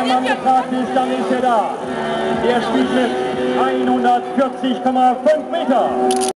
Mann gefragt ist, dann ist er da. Er spielt mit 140,5 Meter.